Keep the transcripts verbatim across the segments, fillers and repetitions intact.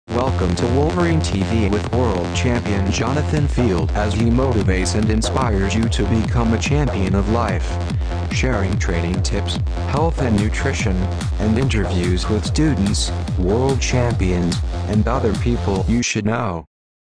Welcome to Wolverine T V with world champion Jonathan Field as he motivates and inspires you to become a champion of life. Sharing training tips, health and nutrition, and interviews with students, world champions, and other people you should know.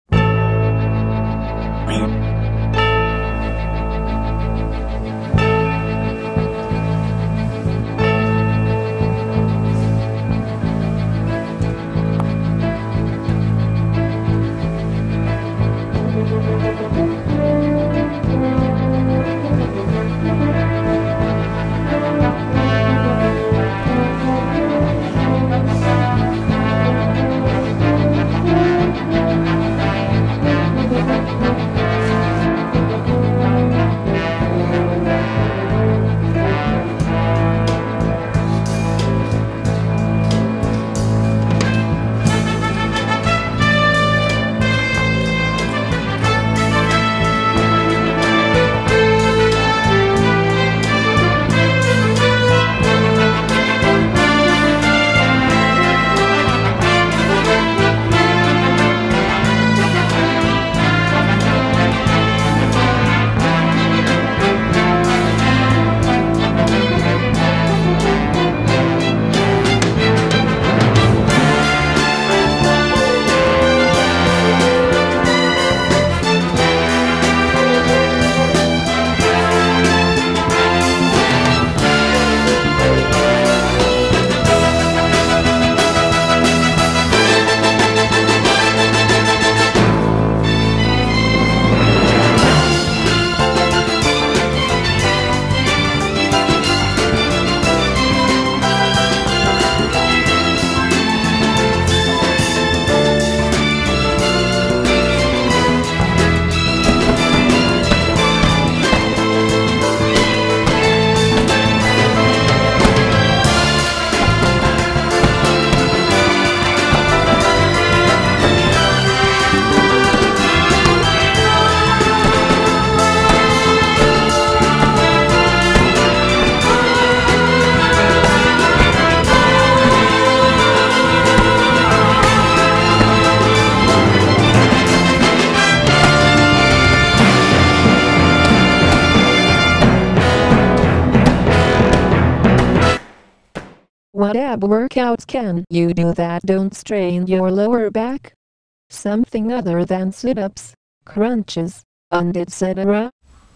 What ab workouts can you do that don't strain your lower back? Something other than sit-ups, crunches, and et cetera.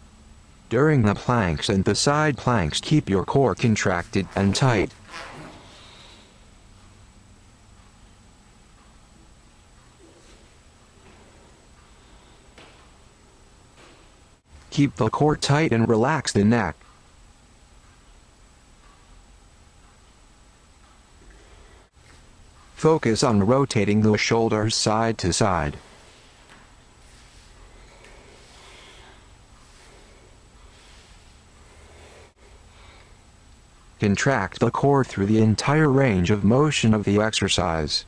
During the planks and the side planks, keep your core contracted and tight. Keep the core tight and relax the neck. Focus on rotating the shoulders side to side. Contract the core through the entire range of motion of the exercise.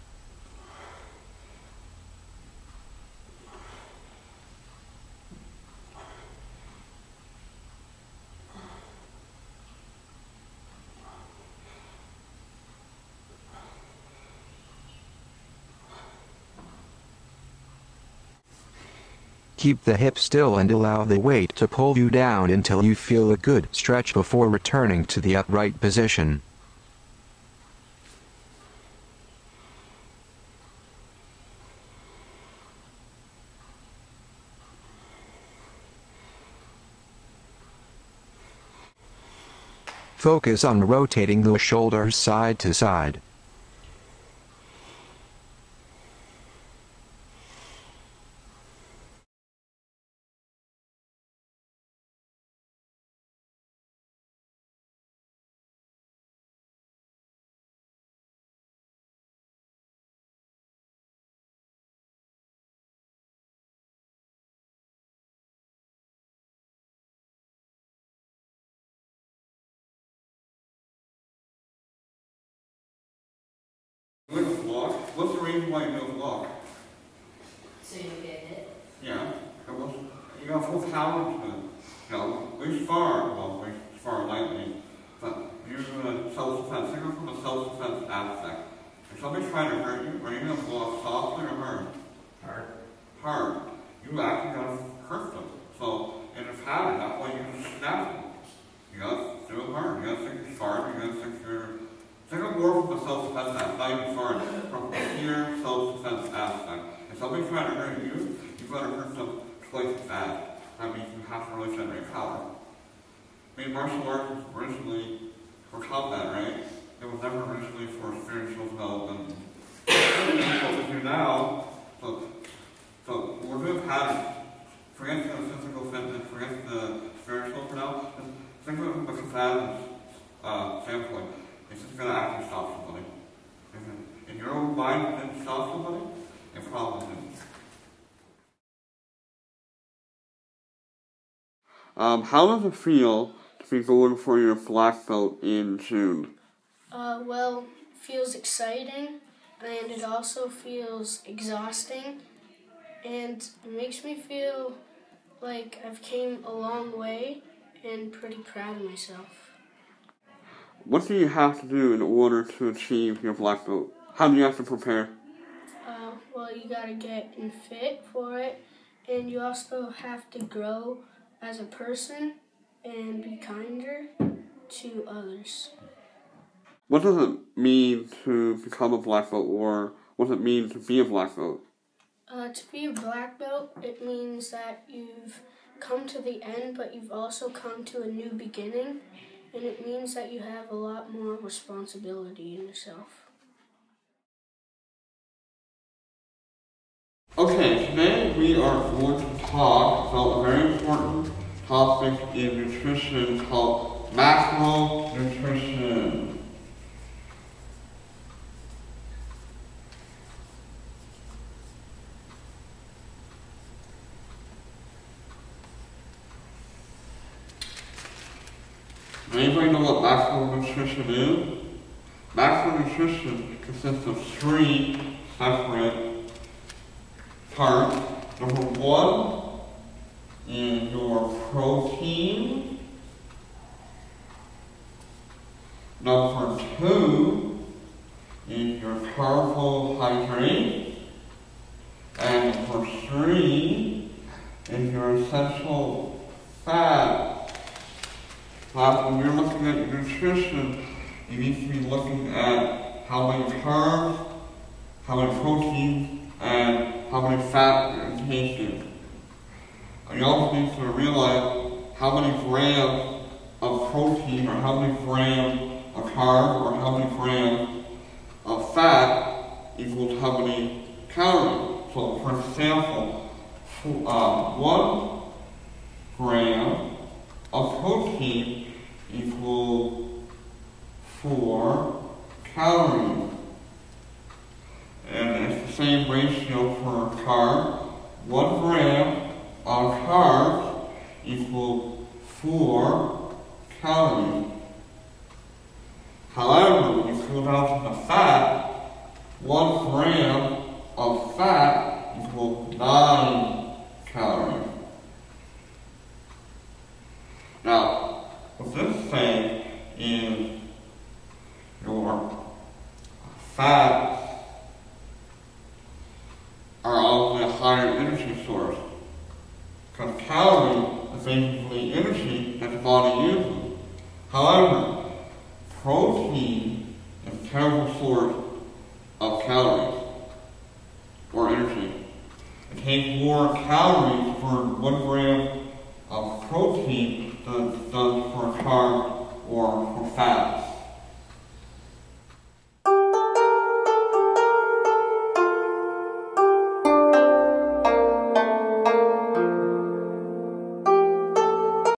Keep the hips still and allow the weight to pull you down until you feel a good stretch before returning to the upright position. Focus on rotating the shoulders side to side. Doing a vlog? What's the reason why you do a vlog? So you get it? Yeah. It was, you got full power to, you know, reach far, well, reach far lightly, but you're doing a self-defense. Think of it from a self-defense aspect. If somebody's trying to hurt you, are you going to blow up softly? hard, you actually gotta hurt them. So in a pattern, that's why you can snap them. You gotta do it hard. You gotta think you're smart. You gotta think you're think of more from the self-defense aspect, not even smart, from the pure self-defense aspect. If somebody's trying to hurt you, you better hurt them twice as bad. That means you have to really generate power. I mean, martial arts was originally for combat, right? It was never originally for spiritual development. What we do now, so, so we're doing patterns. Forget the physical fitness, forget the spiritual for now. Just think of it from a combative uh, standpoint. It's just going to actually stop somebody. If your own mind didn't stop somebody, it probably didn't. Um, how does it feel to be going for your black belt in June? Uh, well, feels exciting, and it also feels exhausting, and it makes me feel like I've came a long way and pretty proud of myself. What do you have to do in order to achieve your black belt? How do you have to prepare? Uh, well, you gotta get in fit for it, and you also have to grow as a person and be kinder to others. What does it mean to become a black belt, or what does it mean to be a black belt? Uh, to be a black belt, it means that you've come to the end, but you've also come to a new beginning, and it means that you have a lot more responsibility in yourself. Okay, today we are going to talk about a very important topic in nutrition called macronutrition. Anybody know what macronutrition is? Macronutrition consists of three separate parts. Number one is your protein. Number two is your carbohydrate. And number three is your essential fat. Uh, when you're looking at your nutrition, you need to be looking at how many carbs, how many proteins, and how many fat you're taking. And you also need to realize how many grams of protein, or how many grams of carbs, or how many grams of fat equals how many calories. So, for example, uh, one gram of protein equals four calories. And it's the same ratio for carb. One gram of carbs equals four calories. However, when you go down to the fat, one gram of fat equals nine calories. Now, what this saying is your fats are also a higher energy source. Because calories is basically energy that the body uses. However, protein is a terrible source of calories or energy. It takes more calories for one gram of protein than it does for a carb or for fat.